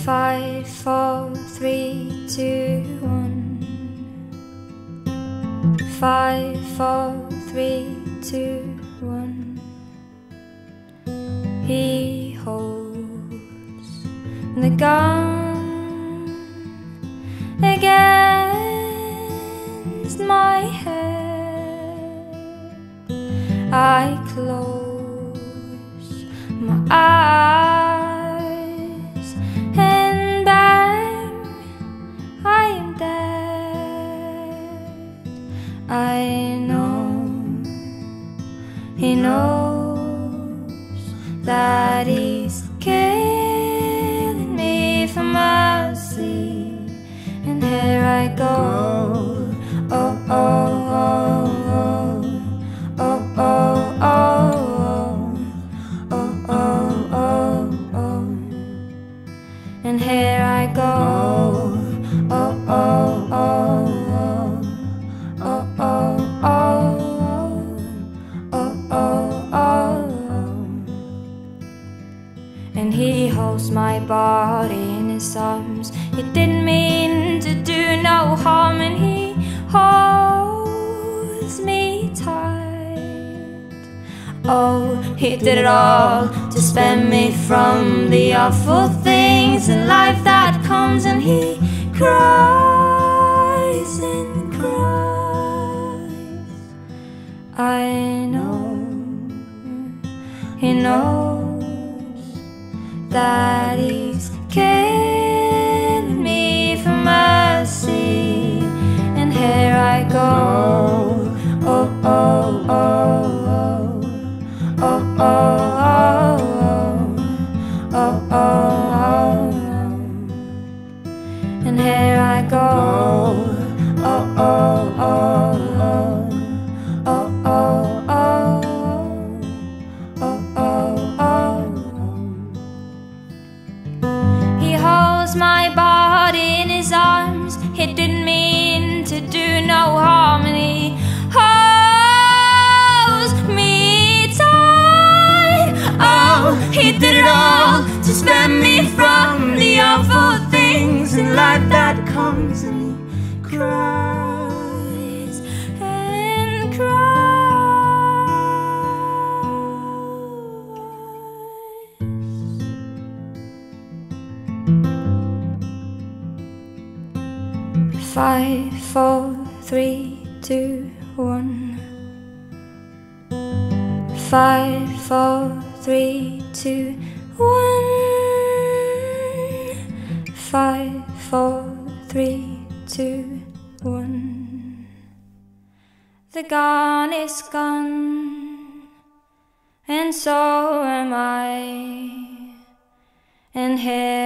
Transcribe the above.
5, 4, 3, 2, 1. 5, 4, 3, 2, 1. He holds the gun against my head. I close my eyes and bang, I am dead. I know he knows that he's killing me for mercy, and here I go. Oh, oh, oh, oh, oh, oh, oh, oh, oh, oh, oh, and here I go. Oh, oh, oh, oh, oh, oh, oh, oh, oh, oh. And he holds my body in his arms. He didn't mean to do no harm, and he holds me tight. Oh, he did it all to spare me from the awful things in life that comes, and he cries and cries. I know he knows that he's killing me for mercy, and here I go. Oh, oh, oh, oh, oh, oh, oh, oh, oh, and here I go. Oh, oh, oh, oh, oh, oh, oh, oh, oh. He holds my body in his arms. He didn't mean to do no harm, and he holds me tight. Oh, he did it all to spare me from the awful things in life that comes, and he cries and cries. 5, 4, 3, 2, 1. 5, 4, 3, 2, 1. 5, 4, 3, 2, 1. The gun is gone, and so am I, and here